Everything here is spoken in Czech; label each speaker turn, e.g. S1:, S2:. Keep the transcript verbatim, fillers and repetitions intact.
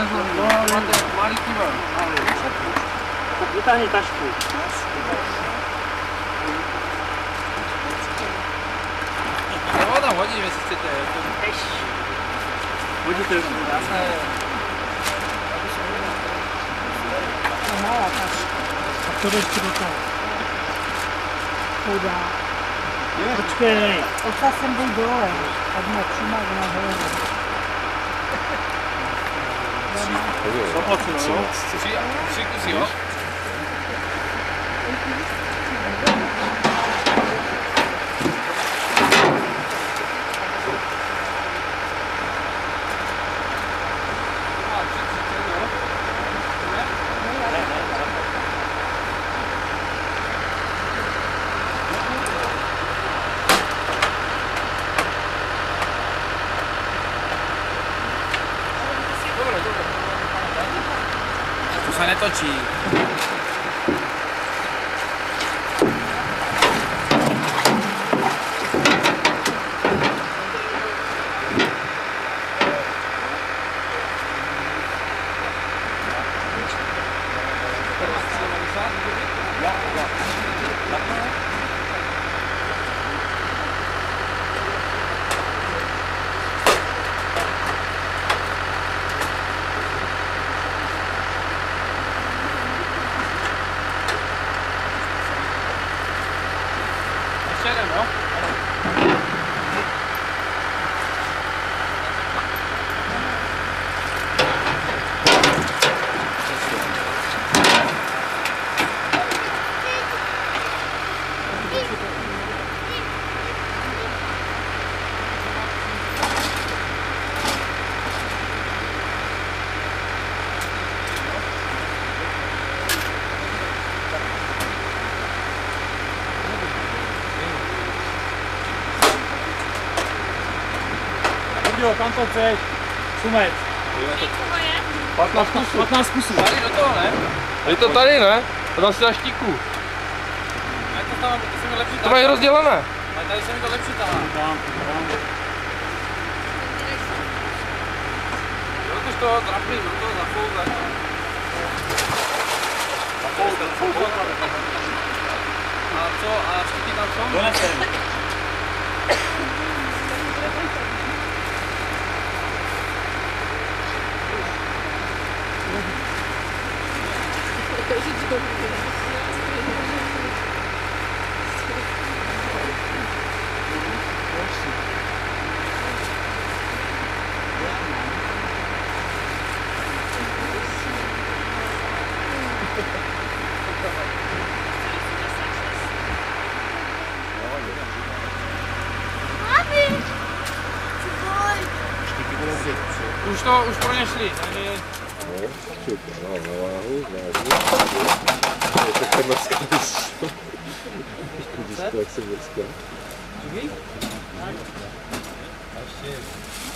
S1: No, máte malý kýva.
S2: Tak vytáhni tašku.
S1: Já ho tam hodím, jestli chcete.
S2: Hodíte už.
S3: No malá taška.
S2: Tak to ještě do toho.
S3: Chudá.
S2: Počkej.
S3: Odšla jsem byl dole, ať mě čumák nahoru.
S1: Tři, tři kusy, jo? To se netočí. Jeden, jo?
S2: Jo, kam to chceš? Sumec. patnáct kusů. patnáct kusů.
S1: Tady do toho, ne?
S4: Je to tady, ne? A tam si na štíku.
S1: Jak to tam, to se mi lepší
S4: To mají rozdělené.
S1: Ale tady se mi to lepší tahá.
S2: Tam, tam.
S1: Jo, to z toho draplí, mám toho zafouzat. Zafouzat, zafouzat. A co, a štíky tam jsou?
S2: Donesem.
S1: Už to, už pro ně šli, takže...
S4: No, super, no, na váhu, vážně. Je to kamerská disco. Disco, jak se morská.
S1: A ještě